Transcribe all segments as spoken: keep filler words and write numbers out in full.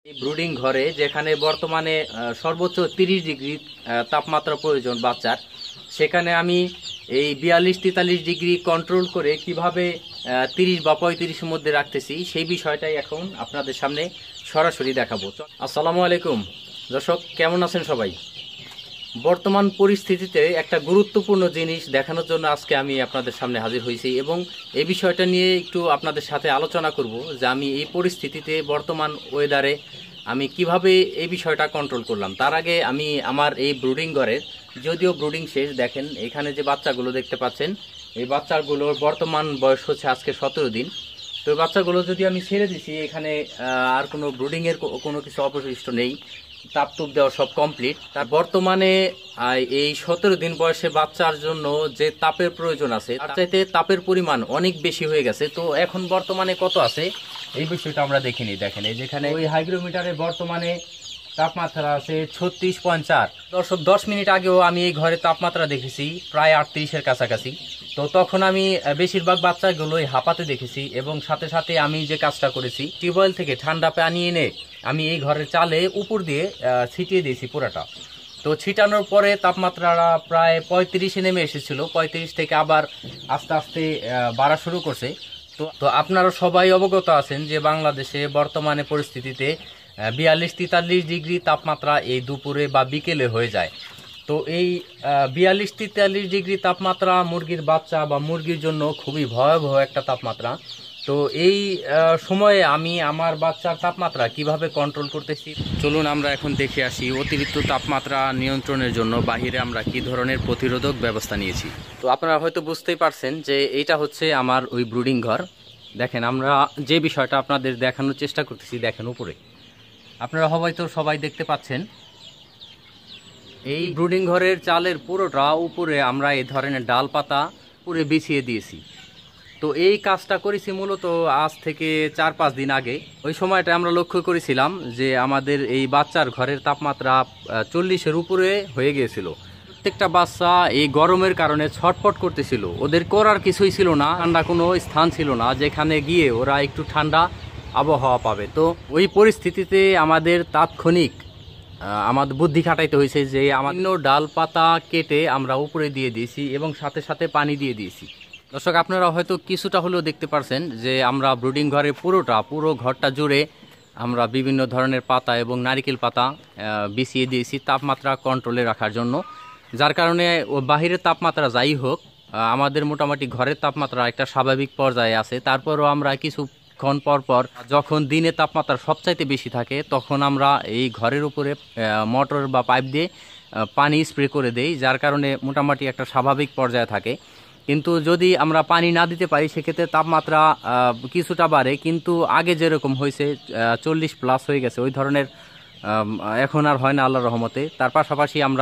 Brooding ঘরে যেখানে বর্তমানে সর্বোচ্চ তিরিশ ডিগ্রি তাপমাত্রা প্রয়োজন বাচ্চার, সেখানে আমি এই বিয়াল্লিশ তেতাল্লিশ ডিগ্রি কন্ট্রোল করে কিভাবে তিরিশ বা পঁয়ত্রিশের মধ্যে রাখতেছি সেই বিষয়টাই এখন আপনাদের সামনে সরাসরি দেখাবো। আসসালামু আলাইকুম দর্শক, কেমন আছেন সবাই? বর্তমান পরিস্থিতিতে একটা গুরুত্বপূর্ণ জিনিস দেখানোর জন্য আজকে আমি আপনাদের সামনে হাজির হয়েছি এবং এই বিষয়টা নিয়ে একটু আপনাদের সাথে আলোচনা করব যে আমি এই পরিস্থিতিতে বর্তমান ওয়েদারে আমি কিভাবে এই বিষয়টা কন্ট্রোল করলাম। তার আগে আমি আমার এই ব্রুডিং ঘরের, যদিও ব্রুডিং শেষ, দেখেন এখানে যে বাচ্চাগুলো দেখতে পাচ্ছেন, এই বাচ্চাগুলোর বর্তমান বয়স হচ্ছে আজকে সতেরো দিন। তো এই বাচ্চাগুলো যদি আমি ছেড়ে দিছি, এখানে আর কোনো ব্রুডিংয়ের কোনো কিছু অবশিষ্ট নেই, তাপ তুপ দেওয়া সব কমপ্লিট। তার বর্তমানে এই সতেরো দিন বয়সে বাচ্চার জন্য যে তাপের প্রয়োজন আছে তার চাইতে তাপের পরিমাণ অনেক বেশি হয়ে গেছে। তো এখন বর্তমানে কত আছে এই বিষয়টা আমরা দেখিনি। দেখেন এই যেখানে ওই হাইগ্রোমিটারে বর্তমানে তাপমাত্রা আছে ছত্রিশ পয়েন্ট চার। দর্শক, দশ মিনিট আগেও আমি এই ঘরে তাপমাত্রা দেখেছি প্রায় আটত্রিশের কাছাকাছি। তো তখন আমি বেশিরভাগ বাচ্চাগুলোই হাঁপাতে দেখেছি এবং সাথে সাথে আমি যে কাজটা করেছি, টিউবওয়েল থেকে ঠান্ডা পানি এনে আমি এই ঘরের চালে উপর দিয়ে ছিটিয়ে দিয়েছি পুরাটা। তো ছিটানোর পরে তাপমাত্রাটা প্রায় পঁয়ত্রিশে নেমে এসেছিল, পঁয়ত্রিশ থেকে আবার আস্তে আস্তে বাড়া শুরু করছে। তো তো আপনারা সবাই অবগত আছেন যে বাংলাদেশে বর্তমানে পরিস্থিতিতে বিয়াল্লিশ তেতাল্লিশ ডিগ্রি তাপমাত্রা এই দুপুরে বা বিকেলে হয়ে যায়। তো এই বিয়াল্লিশ তেতাল্লিশ ডিগ্রি তাপমাত্রা মুরগির বাচ্চা বা মুরগির জন্য খুবই ভয়াবহ একটা তাপমাত্রা। তো এই সময়ে আমি আমার বাচ্চার তাপমাত্রা কিভাবে কন্ট্রোল করতেছি, চলুন আমরা এখন দেখে আসি অতিরিক্ত তাপমাত্রা নিয়ন্ত্রণের জন্য বাহিরে আমরা কি ধরনের প্রতিরোধক ব্যবস্থা নিয়েছি। তো আপনারা হয়তো বুঝতেই পারছেন যে এইটা হচ্ছে আমার ওই ব্রুডিং ঘর। দেখেন আমরা যে বিষয়টা আপনাদের দেখানোর চেষ্টা করতেছি, দেখেন উপরে আপনারা হয়তো সবাই দেখতে পাচ্ছেন, এই ব্রুডিং ঘরের চালের পুরোটা উপরে আমরা এই ধরনের ডাল পাতা পুরো বিছিয়ে দিয়েছি। তো এই কাজটা করেছি মূলত আজ থেকে চার পাঁচ দিন আগে। ওই সময়টা আমরা লক্ষ্য করেছিলাম যে আমাদের এই বাচ্চার ঘরের তাপমাত্রা চল্লিশের উপরে হয়ে গিয়েছিল। প্রত্যেকটা বাচ্চা এই গরমের কারণে ছটফট করতেছিল, ওদের করার কিছুই ছিল না, ঠান্ডা কোনো স্থান ছিল না যেখানে গিয়ে ওরা একটু ঠান্ডা আবহাওয়া পাবে। তো ওই পরিস্থিতিতে আমাদের তাৎক্ষণিক আমাদের বুদ্ধি খাটাইতে হয়েছে যে আমান্য ডাল পাতা কেটে আমরা উপরে দিয়ে দিয়েছি এবং সাথে সাথে পানি দিয়ে দিয়েছি। দর্শক, আপনারা হয়তো কিছুটা হলেও দেখতে পারছেন যে আমরা ব্রুডিং ঘরে পুরোটা পুরো ঘরটা জুড়ে আমরা বিভিন্ন ধরনের পাতা এবং নারিকেল পাতা বিছিয়ে দিয়েছি তাপমাত্রা কন্ট্রোলে রাখার জন্য, যার কারণে বাহিরের তাপমাত্রা যাই হোক আমাদের মোটামুটি ঘরের তাপমাত্রা একটা স্বাভাবিক পর্যায়ে আছে। তারপরও আমরা কিছুক্ষণ পর পর যখন দিনে তাপমাত্রা সবচাইতে বেশি থাকে তখন আমরা এই ঘরের উপরে মোটর বা পাইপ দিয়ে পানি স্প্রে করে দেই, যার কারণে মোটামুটি একটা স্বাভাবিক পর্যায়ে থাকে। কিন্তু যদি আমরা পানি না দিতে পারি সেক্ষেত্রে তাপমাত্রা কিছুটা বাড়ে, কিন্তু আগে যেরকম হয়েছে চল্লিশ প্লাস হয়ে গেছে ওই ধরনের এখন আর হয় না আল্লাহর রহমতে। তার পাশাপাশি আমরা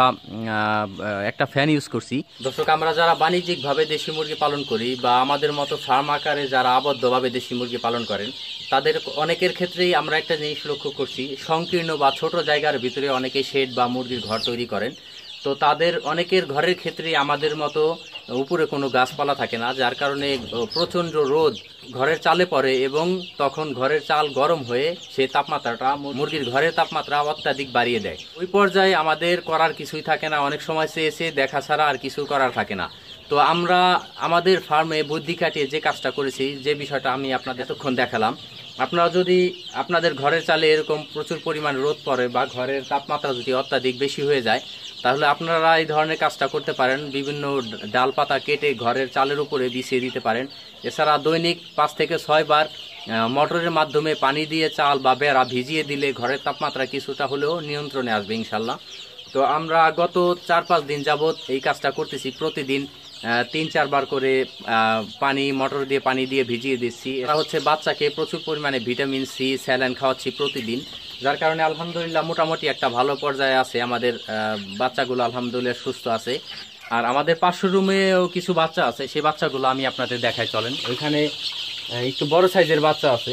একটা ফ্যান ইউজ করছি। দর্শক, আমরা যারা বাণিজ্যিকভাবে দেশি মুরগি পালন করি বা আমাদের মতো ফার্ম আকারে যারা আবদ্ধভাবে দেশি মুরগি পালন করেন, তাদের অনেকের ক্ষেত্রেই আমরা একটা জিনিস লক্ষ্য করছি, সংকীর্ণ বা ছোট জায়গার ভিতরে অনেকে শেড বা মুরগির ঘর তৈরি করেন। তো তাদের অনেকের ঘরের ক্ষেত্রে আমাদের মতো উপরে কোনো গাছপালা থাকে না, যার কারণে প্রচণ্ড রোদ ঘরের চালে পড়ে এবং তখন ঘরের চাল গরম হয়ে সেই তাপমাত্রাটা মুরগির ঘরের তাপমাত্রা অত্যাধিক বাড়িয়ে দেয়। ওই পর্যায়ে আমাদের করার কিছুই থাকে না, অনেক সময় সে এসে দেখা ছাড়া আর কিছু করার থাকে না। তো আমরা আমাদের ফার্মে বুদ্ধি খাটিয়ে যে কাজটা করেছি, যে বিষয়টা আমি আপনাদের এতক্ষণ দেখালাম, আপনারা যদি আপনাদের ঘরের চালে এরকম প্রচুর পরিমাণ রোদ পড়ে বা ঘরের তাপমাত্রা যদি অত্যাধিক বেশি হয়ে যায়, তাহলে আপনারা এই ধরনের কাজটা করতে পারেন, বিভিন্ন ডাল পাতা কেটে ঘরের চালের উপরে বিছিয়ে দিতে পারেন। এছাড়া দৈনিক পাঁচ থেকে ছয় বার মোটরের মাধ্যমে পানি দিয়ে চাল বা বেড়া ভিজিয়ে দিলে ঘরের তাপমাত্রা কিছুটা হলেও নিয়ন্ত্রণে আসবে ইনশাল্লাহ। তো আমরা গত চার পাঁচ দিন যাবৎ এই কাজটা করতেছি, প্রতিদিন তিন চারবার করে পানি মোটর দিয়ে পানি দিয়ে ভিজিয়ে দিচ্ছি। এটা হচ্ছে বাচ্চাকে প্রচুর পরিমাণে ভিটামিন সি স্যালাইন খাওয়াচ্ছি প্রতিদিন, যার কারণে আলহামদুলিল্লাহ মোটামুটি একটা ভালো পর্যায়ে আছে আমাদের বাচ্চাগুলো, আলহামদুলিল্লাহ সুস্থ আছে। আর আমাদের পাঁচশো রুমেও কিছু বাচ্চা আছে, সেই বাচ্চাগুলো আমি আপনাদের দেখাই, চলেন। ওইখানে একটু বড় সাইজের বাচ্চা আছে,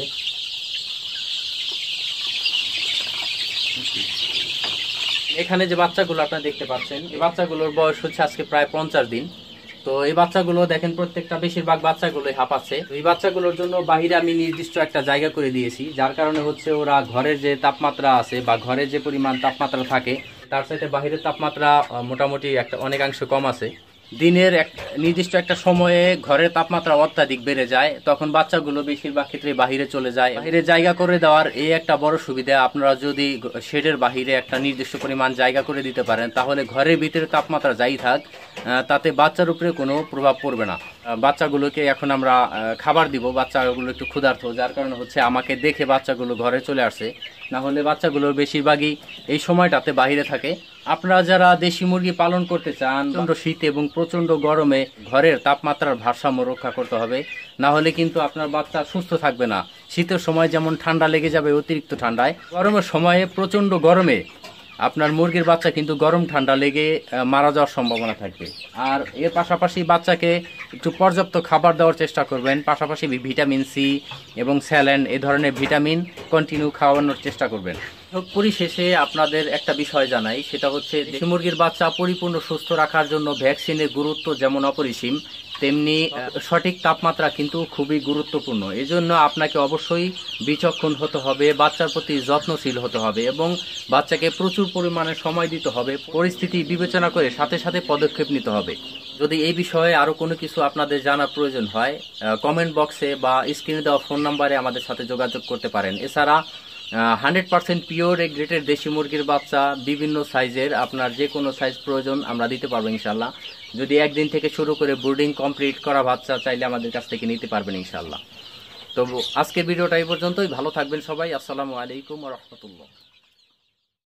এখানে যে বাচ্চাগুলো আপনারা দেখতে পাচ্ছেন, এই বাচ্চাগুলোর বয়স হচ্ছে আজকে প্রায় পঞ্চাশ দিন। তো এই বাচ্চাগুলো দেখেন প্রত্যেকটা বেশিরভাগ বাচ্চাগুলোই হাঁপাচ্ছে। এই বাচ্চাগুলোর জন্য বাহিরে আমি নির্দিষ্ট একটা জায়গা করে দিয়েছি, যার কারণে হচ্ছে ওরা ঘরের যে তাপমাত্রা আছে বা ঘরের যে পরিমাণ তাপমাত্রা থাকে তার সাথে বাহিরের তাপমাত্রা মোটামুটি একটা অনেকাংশ কম আছে। দিনের এক নির্দিষ্ট একটা সময়ে ঘরের তাপমাত্রা অত্যাধিক বেড়ে যায়, তখন বাচ্চাগুলো বেশিরভাগ ক্ষেত্রে বাহিরে চলে যায়। বাহিরে জায়গা করে দেওয়ার এই একটা বড় সুবিধা, আপনারা যদি শেডের বাহিরে একটা নির্দিষ্ট পরিমাণ জায়গা করে দিতে পারেন তাহলে ঘরের ভিতরে তাপমাত্রা যাই থাক তাতে বাচ্চার উপরে কোনো প্রভাব পড়বে না। বাচ্চাগুলোকে এখন আমরা খাবার দিব, বাচ্চাগুলো একটু ক্ষুধার্ত, যার কারণে হচ্ছে আমাকে দেখে বাচ্চাগুলো ঘরে চলে আসছে, না হলে বাচ্চাগুলো বেশিরভাগই এই সময়টাতে বাহিরে থাকে। আপনারা যারা দেশি মুরগি পালন করতে চান, প্রচন্ড শীত এবং প্রচন্ড গরমে ঘরের তাপমাত্রার ভারসাম্য রক্ষা করতে হবে, না হলে কিন্তু আপনার বাচ্চা সুস্থ থাকবে না। শীতের সময় যেমন ঠান্ডা লেগে যাবে অতিরিক্ত ঠান্ডায়, গরমের সময়ে প্রচন্ড গরমে আপনার মুরগির বাচ্চা কিন্তু গরম ঠান্ডা লেগে মারা যাওয়ার সম্ভাবনা থাকবে। আর এর পাশাপাশি বাচ্চাকে একটু পর্যাপ্ত খাবার দেওয়ার চেষ্টা করবেন, পাশাপাশি ভিটামিন সি এবং স্যালাইন এই ধরনের ভিটামিন কন্টিনিউ খাওয়ানোর চেষ্টা করবেন। পরিশেষে আপনাদের একটা বিষয় জানাই, সেটা হচ্ছে দেশি মুরগির বাচ্চা পরিপূর্ণ সুস্থ রাখার জন্য ভ্যাকসিনের গুরুত্ব যেমন অপরিসীম, তেমনি সঠিক তাপমাত্রা কিন্তু খুবই গুরুত্বপূর্ণ। এজন্য আপনাকে অবশ্যই বিচক্ষণ হতে হবে, বাচ্চার প্রতি যত্নশীল হতে হবে এবং বাচ্চাকে প্রচুর পরিমাণে সময় দিতে হবে। পরিস্থিতি বিবেচনা করে সাথে সাথে পদক্ষেপ নিতে হবে। যদি এই বিষয়ে আরও কোনো কিছু আপনাদের জানার প্রয়োজন হয়, কমেন্ট বক্সে বা স্ক্রিনে দেওয়া ফোন নাম্বারে আমাদের সাথে যোগাযোগ করতে পারেন। এছাড়া হান্ড্রেড পার্সেন্ট পিওর এ গ্রেটের দেশি মুরগির বাচ্চা বিভিন্ন সাইজের, আপনার যে কোনো সাইজ প্রয়োজন আমরা দিতে পারবো ইনশাল্লাহ। যদি একদিন থেকে শুরু করে ব্রুডিং কমপ্লিট করা বাচ্চা চাইলে আমাদের কাছ থেকে নিতে পারবেন ইনশাল্লাহ। তো আজকের ভিডিওটা এই পর্যন্তই। ভালো থাকবেন সবাই। আসসালামু আলাইকুম ওয়া রাহমাতুল্লাহ।